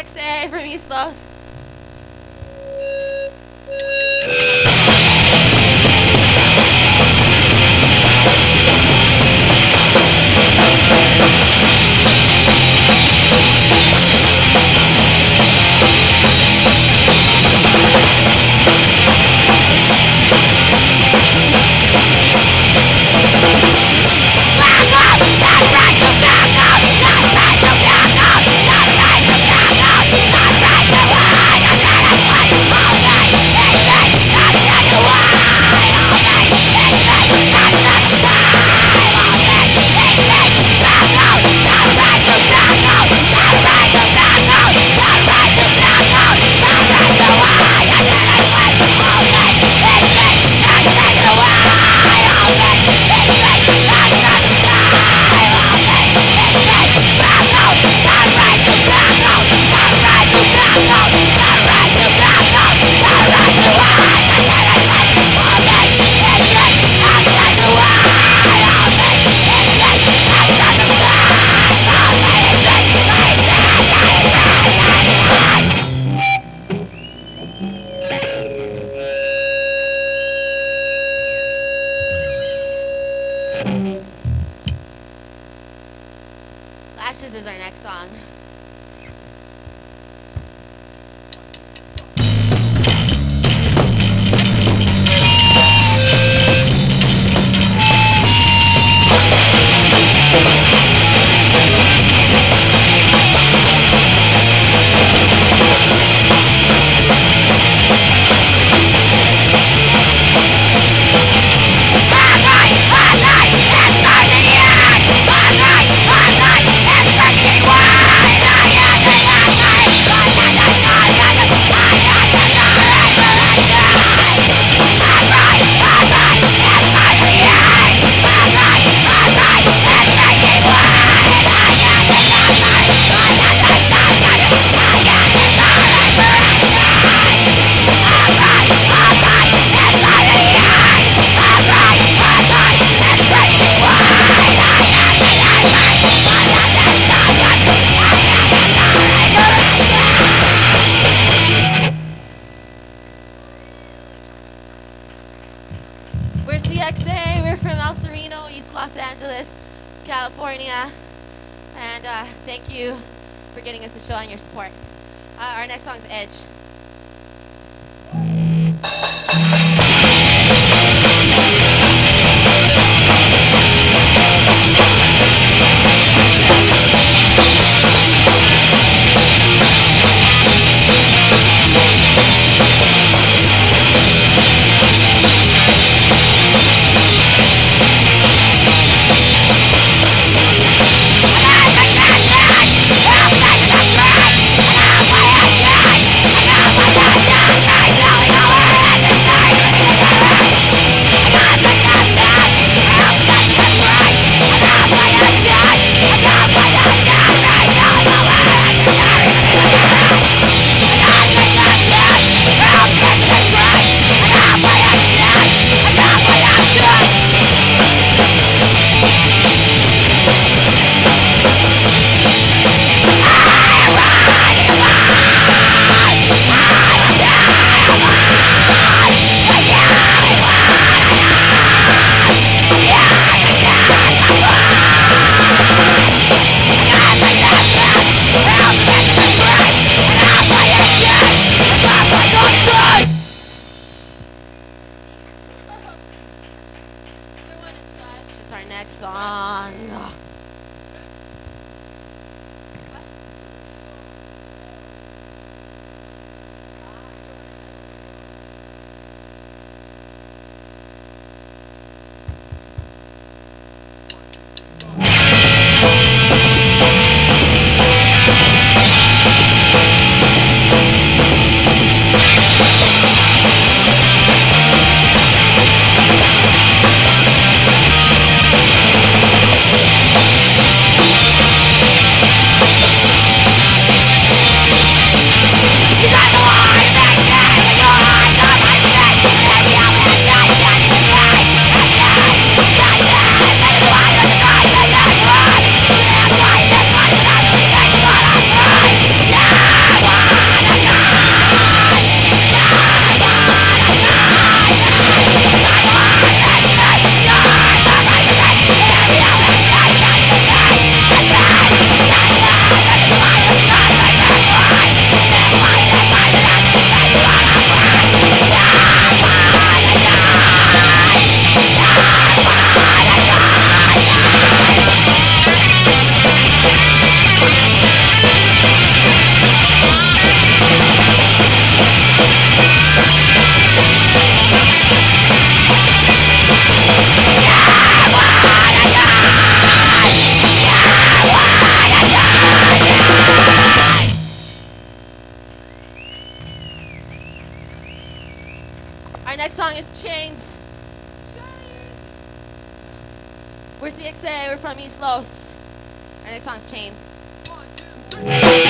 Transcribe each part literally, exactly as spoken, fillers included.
X A from East Los. Lashes is our next song. We're C X A, we're from El Sereno, East Los Angeles, California. And uh, thank you for getting us the show and your support. Uh, our next song is Edge. Our next song. Ugh. We'll be right back. we're C X A. We're from East Los. Our next song's Chains. One, two, three.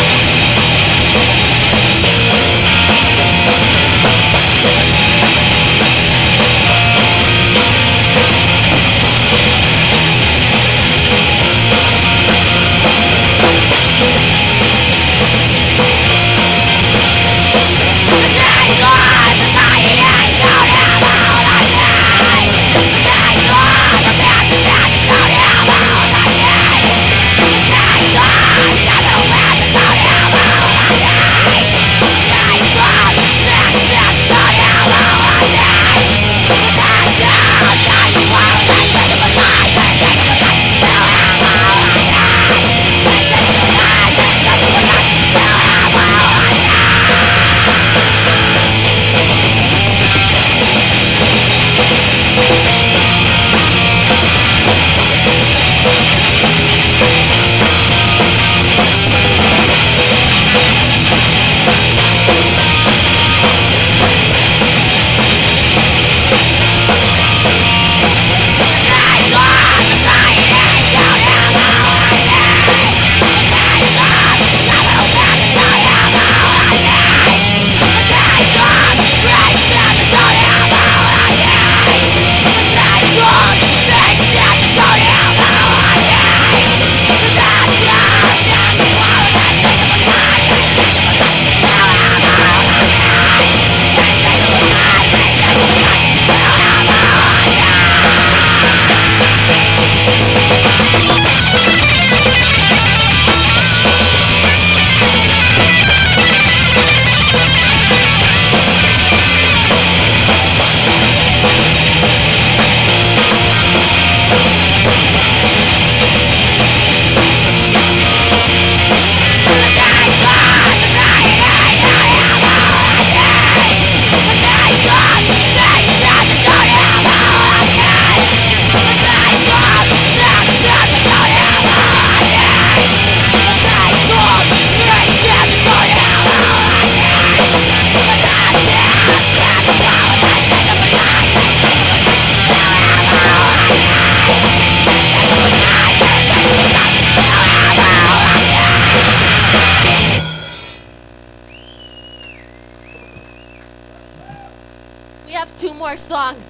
We have two more songs.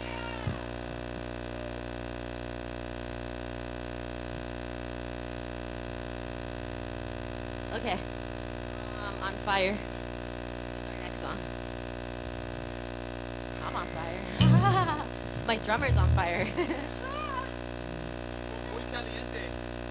Okay. Um, On Fire is our next song. I'm on fire. My drummer's on fire. Muy caliente.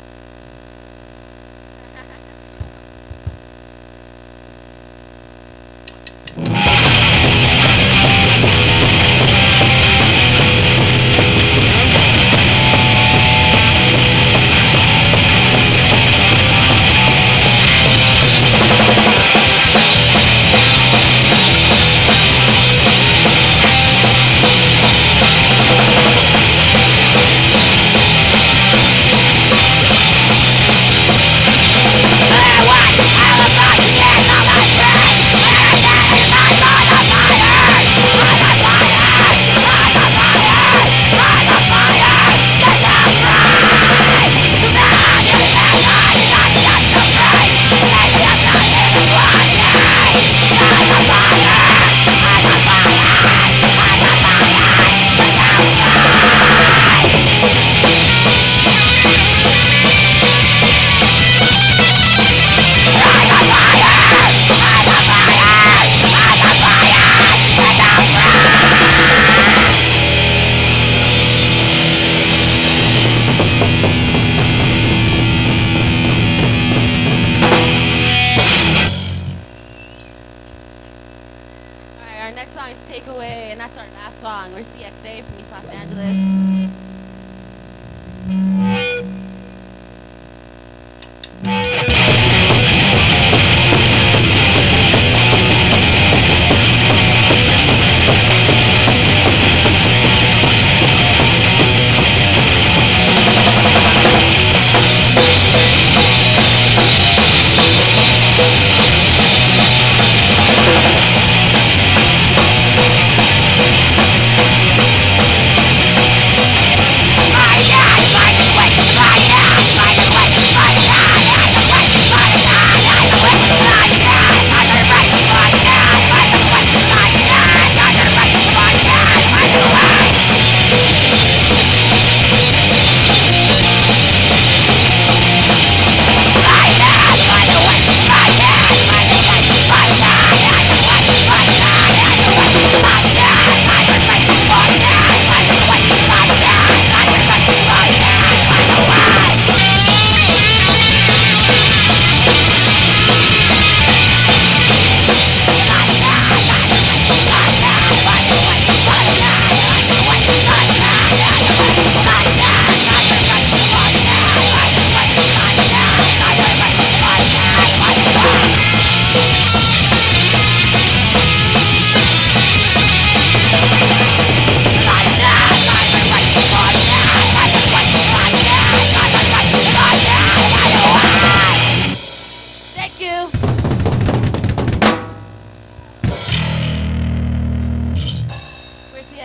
Takeaway, and that's our last song. We're C X A from East Los Angeles. Yeah!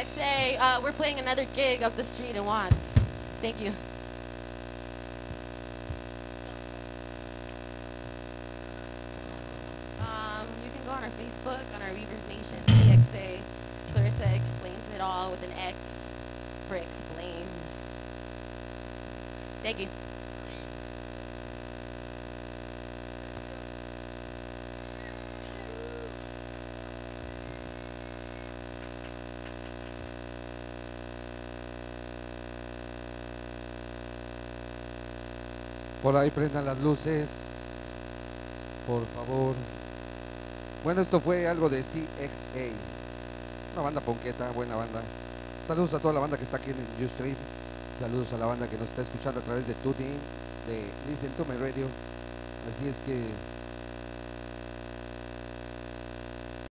X A, uh, we're playing another gig up the street in Watts. Thank you. Um, you can go on our Facebook, on our Reverb Nation, C X A. Clarissa explains it all with an X for explains. Thank you. Por ahí prendan las luces, por favor. Bueno, esto fue algo de C X A, una banda ponqueta, buena banda. Saludos a toda la banda que está aquí en el Ustream. Saludos a la banda que nos está escuchando a través de TuneIn, de Listen to My Radio. Así es que